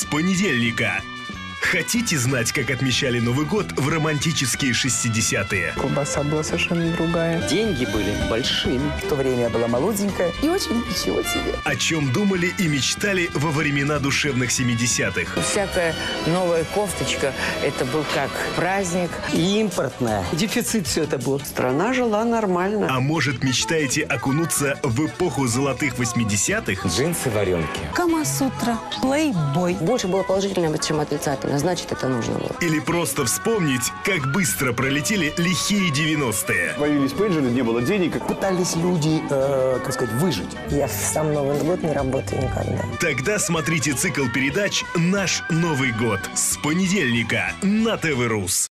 понедельника. Хотите знать, как отмечали Новый год в романтические 60-е? Колбаса была совершенно другая. Деньги были большими. В то время я была молоденькая и очень ничего себе. О чем думали и мечтали во времена душевных 70-х? Всякая новая кофточка – это был как праздник. И импортная. Дефицит все это был. Страна жила нормально. А может, мечтаете окунуться в эпоху золотых 80-х? Джинсы-варенки. Камасутра, плейбой. Больше было положительного, чем отрицательного. Значит, это нужно было. Или просто вспомнить, как быстро пролетели лихие 90-е? Появились пейджеры, не было денег. Пытались люди, выжить. Я в сам Новый год не работаю никогда. Тогда смотрите цикл передач «Наш Новый год» с понедельника на ТВ Рус.